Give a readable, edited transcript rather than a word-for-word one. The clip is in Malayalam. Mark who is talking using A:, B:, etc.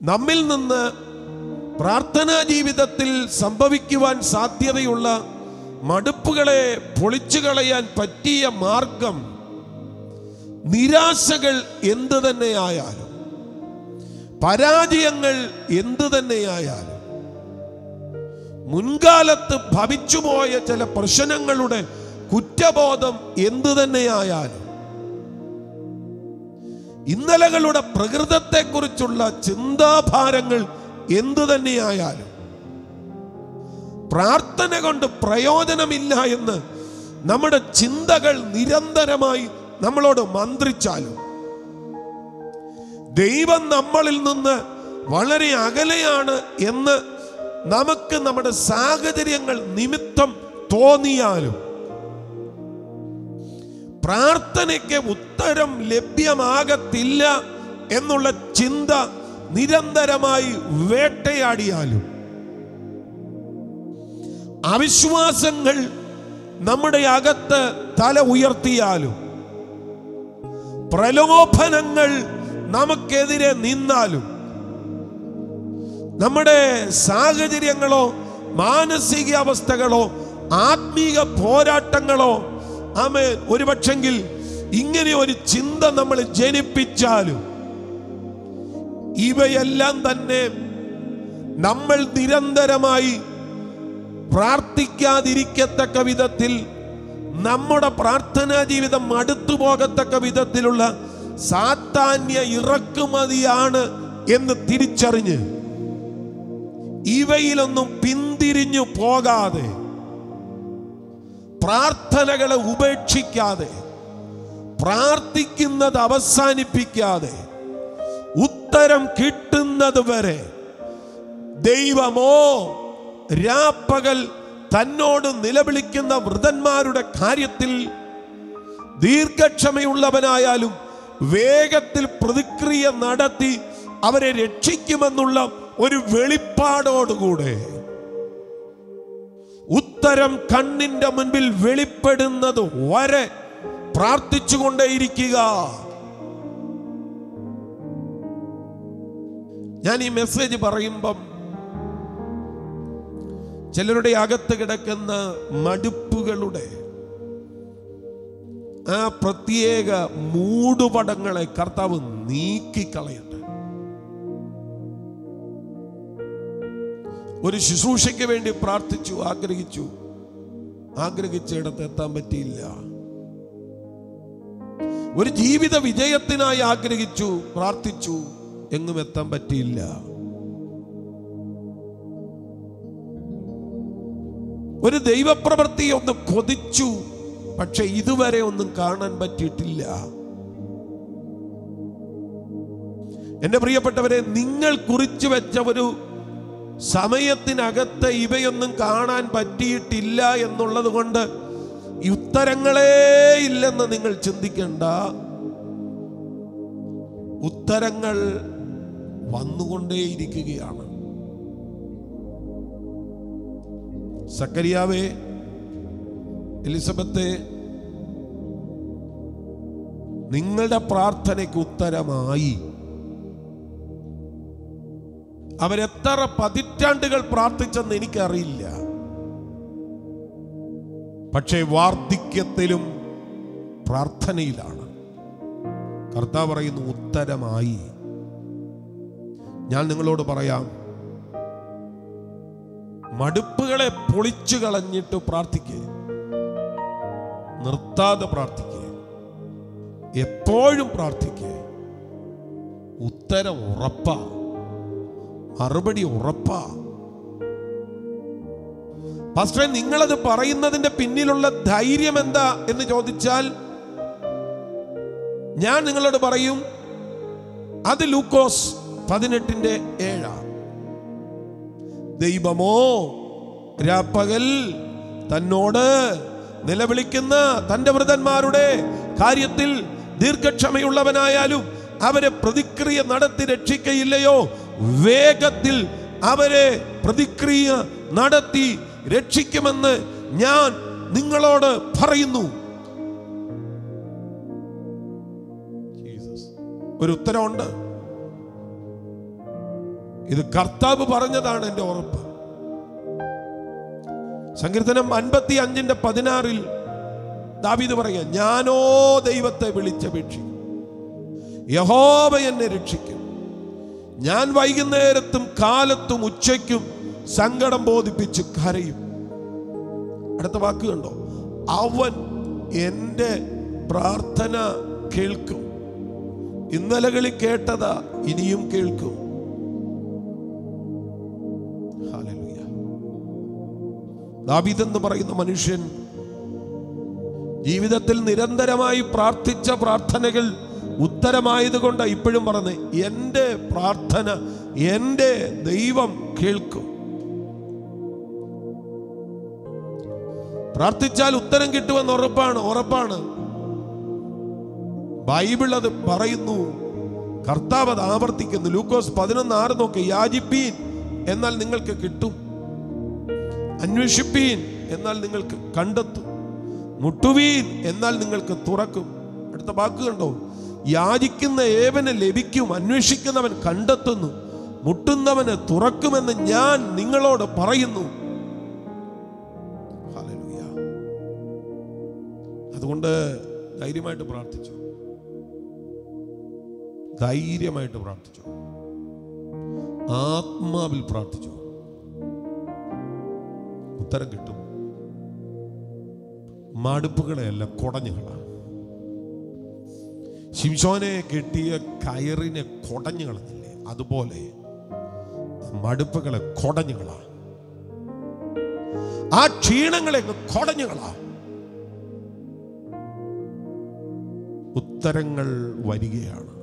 A: നമ്മിൽ നിന്ന് പ്രാർത്ഥനാ ജീവിതത്തിൽ സംഭവിക്കുവാൻ സാധ്യതയുള്ള മടുപ്പുകളെ പൊളിച്ചു കളയാൻ പറ്റിയ മാർഗം നിരാശകൾ എന്തു തന്നെയായാലും, പരാജയങ്ങൾ എന്തു തന്നെയായാലും, മുൻകാലത്ത് ഭവിച്ചുപോയ ചില പ്രശ്നങ്ങളുടെ കുറ്റബോധം എന്തു തന്നെയായാലും, ഇന്നലകളുടെ പ്രകൃതത്തെക്കുറിച്ചുള്ള ചിന്താഭാരങ്ങൾ എന്തു തന്നെയായാലും, പ്രാർത്ഥന കൊണ്ട് പ്രയോജനമില്ല എന്ന് നമ്മുടെ ചിന്തകൾ നിരന്തരമായി നമ്മളോട് മന്ത്രിച്ചാലും, ദൈവം നമ്മളിൽ നിന്ന് വളരെ അകലെയാണ് എന്ന് നമുക്ക് നമ്മുടെ സാഹചര്യങ്ങൾ നിമിത്തം തോന്നിയാലും, പ്രാർത്ഥനയ്ക്ക് ഉത്തരം ലഭ്യമാകത്തില്ല എന്നുള്ള ചിന്ത നിരന്തരമായി വേട്ടയാടിയാലും, അവിശ്വാസങ്ങൾ നമ്മുടെ അകത്ത് തല ഉയർത്തിയാലും, പ്രലോഭനങ്ങൾ നമുക്കെതിരെ നിന്നാലും, നമ്മുടെ സാഹചര്യങ്ങളോ മാനസികാവസ്ഥകളോ ആത്മീക പോരാട്ടങ്ങളോ ഒരുപക്ഷെങ്കിൽ ഇങ്ങനെ ഒരു ചിന്ത നമ്മൾ ജനിപ്പിച്ചാലും, ഇവയെല്ലാം തന്നെ നമ്മൾ നിരന്തരമായി പ്രാർത്ഥിക്കാതിരിക്കത്തക്ക വിധത്തിൽ, നമ്മുടെ പ്രാർത്ഥനാ ജീവിതം മടുത്തു പോകത്തക്ക വിധത്തിലുള്ള സാത്താന്യ ഇറക്കുമതിയാണ് എന്ന് തിരിച്ചറിഞ്ഞ് ഇവയിലൊന്നും പിന്തിരിഞ്ഞു പോകാതെ, പ്രാർത്ഥനകളെ ഉപേക്ഷിക്കാതെ, പ്രാർത്ഥിക്കുന്നത് അവസാനിപ്പിക്കാതെ, ഉത്തരം കിട്ടുന്നത് വരെ ദൈവമോ രാപ്പകൽ തന്നോട് നിലവിളിക്കുന്ന വൃതന്മാരുടെ കാര്യത്തിൽ ദീർഘക്ഷമയുള്ളവനായാലും വേഗത്തിൽ പ്രതിക്രിയ നടത്തി അവരെ രക്ഷിക്കുമെന്നുള്ള ഒരു വെളിപ്പാടോടുകൂടെ ഉത്തരം കണ്ണിന്റെ മുൻപിൽ വെളിപ്പെടുന്നത് വരെ പ്രാർത്ഥിച്ചുകൊണ്ടേയിരിക്കുക. ഞാൻ ഈ മെസ്സേജ് പറയുമ്പം ചിലരുടെ അകത്ത് കിടക്കുന്ന മടുപ്പുകളുടെ ആ പ്രത്യേക മൂടുപടങ്ങളെ കർത്താവ് നീക്കിക്കളയട്ടെ. ഒരു ശുശ്രൂഷയ്ക്ക് വേണ്ടി പ്രാർത്ഥിച്ചു, ആഗ്രഹിച്ചിടത്ത് എത്താൻ പറ്റിയില്ല. ഒരു ജീവിത വിജയത്തിനായി ആഗ്രഹിച്ചു, പ്രാർത്ഥിച്ചു, എങ്ങും എത്താൻ പറ്റിയില്ല. ഒരു ദൈവപ്രവൃത്തി ഒന്ന് കൊതിച്ചു, പക്ഷെ ഇതുവരെ ഒന്നും കാണാൻ പറ്റിയിട്ടില്ല. എന്റെ പ്രിയപ്പെട്ടവരെ, നിങ്ങൾ കുറിച്ചു വെച്ച ഒരു സമയത്തിനകത്ത് ഇവയൊന്നും കാണാൻ പറ്റിയിട്ടില്ല എന്നുള്ളത് കൊണ്ട് ഈ ഉത്തരങ്ങളേ ഇല്ലെന്ന് നിങ്ങൾ ചിന്തിക്കണ്ട. ഉത്തരങ്ങൾ വന്നുകൊണ്ടേയിരിക്കുകയാണ്. സക്കറിയാവേ, എലിസബത്തെ, നിങ്ങളുടെ പ്രാർത്ഥനയ്ക്ക് ഉത്തരമായി. അവരെത്ര പതിറ്റാണ്ടുകൾ പ്രാർത്ഥിച്ചെന്ന് എനിക്കറിയില്ല. പക്ഷേ വാർദ്ധക്യത്തിലും പ്രാർത്ഥനയിലാണ്. കർത്താവ് പറയുന്നു, ഉത്തരമായി. ഞാൻ നിങ്ങളോട് പറയാം, മടുപ്പുകളെ പൊളിച്ചു കളഞ്ഞിട്ട് പ്രാർത്ഥിക്കുക, നിർത്താതെ പ്രാർത്ഥിക്കുക, എപ്പോഴും പ്രാർത്ഥിക്കുക. ഉത്തരം ഉറപ്പാ, മറുപടി ഉറപ്പാ. പാസ്റ്ററെ, നിങ്ങളത് പറയുന്നതിന്റെ പിന്നിലുള്ള ധൈര്യം എന്താ എന്ന് ചോദിച്ചാൽ ഞാൻ നിങ്ങളോട് പറയും, അത് ലൂക്കോസ് 18:7. ദൈവമോ രാപ്പകൽ തന്നോട് നിലവിളിക്കുന്ന തന്റെ വൃതന്മാരുടെ കാര്യത്തിൽ ദീർഘക്ഷമയുള്ളവനായാലും അവരെ പ്രതിക്രിയ നടത്തി രക്ഷിക്കയില്ലയോ? വേഗത്തിൽ അവരെ പ്രതിക്രിയ നടത്തി രക്ഷിക്കുമെന്ന് ഞാൻ നിങ്ങളോട് പറയുന്നു. ഒരു ഉത്തരവുണ്ട്. ഇത് കർത്താവ് പറഞ്ഞതാണ് എൻ്റെ ഉറപ്പ്. സങ്കീർത്തനം 55:16 ദാവീദ് പറയുക, ഞാനോ ദൈവത്തെ വിളിച്ചപേക്ഷിക്കും, യഹോവ എന്നെ രക്ഷിക്കും. ഞാൻ വൈകുന്നേരത്തും കാലത്തും ഉച്ചയ്ക്കും സങ്കടം ബോധിപ്പിച്ച് കരയും. അടുത്ത വാക്ക് കണ്ടോ, അവൻ എൻ്റെ പ്രാർത്ഥന കേൾക്കും. ഇന്നലകളിൽ കേട്ടതാ ഇനിയും കേൾക്കും. ഹല്ലേലൂയ. ദാവീദ് എന്ന് പറയുന്ന മനുഷ്യൻ ജീവിതത്തിൽ നിരന്തരമായി പ്രാർത്ഥിച്ച പ്രാർത്ഥനകൾ ഉത്തരമായതുകൊണ്ട് ഇപ്പോഴും പറഞ്ഞ്, എൻ്റെ പ്രാർത്ഥന എൻ്റെ ദൈവം കേൾക്കും. പ്രാർത്ഥിച്ചാൽ ഉത്തരം കിട്ടുമെന്ന് ഉറപ്പാണ്. ബൈബിൾ അത് പറയുന്നു, കർത്താവ് അത് ആവർത്തിക്കുന്നു. ലൂക്കോസ് 11:6 നോക്ക്, യാചിപ്പീൻ എന്നാൽ നിങ്ങൾക്ക് കിട്ടും, അന്വേഷിപ്പീൻ എന്നാൽ നിങ്ങൾക്ക് കണ്ടെത്തും, മുട്ടുവീൻ എന്നാൽ നിങ്ങൾക്ക് തുറക്കും. അടുത്ത വാക്ക് കണ്ടോ, യാചിക്കുന്ന ഏവന് ലഭിക്കും, അന്വേഷിക്കുന്നവൻ കണ്ടെത്തുന്നു, മുട്ടുന്നവന് തുറക്കുമെന്ന് ഞാൻ നിങ്ങളോട് പറയുന്നു. ഹല്ലേലൂയ. അതുകൊണ്ട് ധൈര്യമായിട്ട് പ്രാർത്ഥിച്ചു, ധൈര്യമായിട്ട് പ്രാർത്ഥിച്ചു, ആത്മാവിൽ പ്രാർത്ഥിച്ചു, ഉത്തരം കിട്ടും. മടുപ്പുകളെയല്ല, കൊടഞ്ഞുകളാ. ശിംശോനെ കെട്ടിയ കയറിനെ കൊടഞ്ഞു കളഞ്ഞില്ലേ, അതുപോലെ മടുപ്പുകളെ കൊടഞ്ഞുകളാ, ആ ക്ഷീണങ്ങളെ കൊടഞ്ഞുകളാ. ഉത്തരങ്ങൾ വരികയാണ്.